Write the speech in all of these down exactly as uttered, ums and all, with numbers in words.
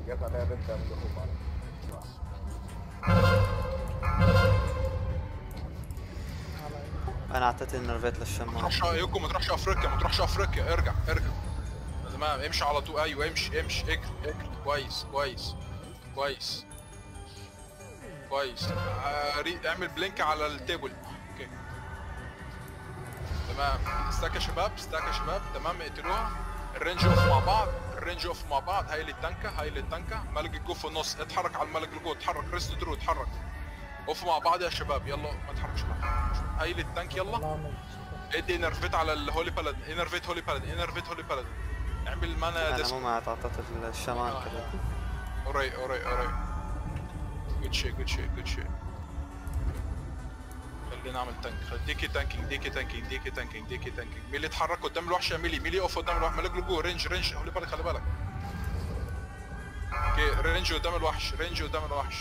جت عليها بنت من اخوك على انا اعطيت النرفات ما للشمال. تروحش يوكو، ما تروحش افريقيا، ما تروحش افريقيا، ارجع ارجع. تمام امشي على طول، ايوه امشي امشي، اجري اجري، كويس كويس كويس كويس. آه، ري- اعمل بلينك على التيبل. اوكي تمام. ستاك يا شباب، ستاك يا شباب، تمام اقتلوها. الرينج اوف مع بعض، الرينج اوف مع بعض. هايل التانكه، هايل التانكه. ملك الجو في النص، اتحرك على الملك الجو، اتحرك ريست درو، اتحرك. اوف مع بعض يا شباب، يلا ما تحركش بقى. هايل التانك يلا. ادي انرفيت على الهولي بالادن، انرفيت هولي بالادن، انرفيت هولي بالادن. اعمل مانا انا ديسك. مو معت، اعطيت الشمان كده. اوري اوري اوري. جود شيء جود شيء جود شيء. خلينا نعمل تانك. ديكي تانكينج ديكي تانكينج ديكي تانكينج ديكي تانكينج. ميلي اتحرك قدام الوحش يا ميلي، ميلي اوف قدام الوحش. ملك لجوه رينج رينج، خلي بالك خلي بالك. اوكي رينج قدام الوحش، رينج قدام الوحش.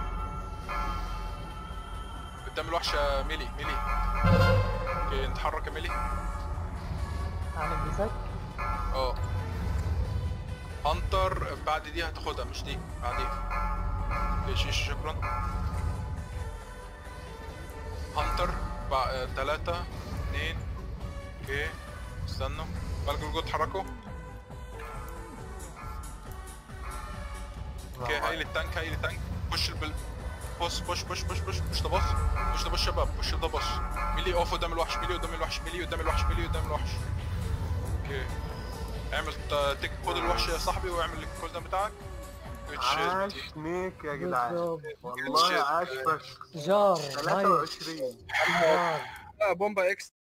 قدام الوحش يا ميلي ميلي. اوكي نتحرك يا ميلي. اعمل ديسك. اه هانتر بعد دي هتاخدها، مش دي بعديها. اوكي شيش شكرا. هانتر بقى تلاتة اتنين. اوكي استنوا. ملك الجود اتحركوا. اوكي هايل التانك، هايل التانك. بوش البل بوش بوش بوش بوش بوش بوش ده بوش بوش ده بوش شباب، بوش ده بوش. ميلي اوف قدام الوحش، ميلي قدام الوحش، ميلي قدام الوحش، ميلي قدام الوحش. اوكي اعمل تيك خد الوحش يا صاحبي واعمل الكول ده بتاعك. عاش ميك يا جدعان، والله عاش فشخ. جار ثلاثة وعشرين جار بومبا اكس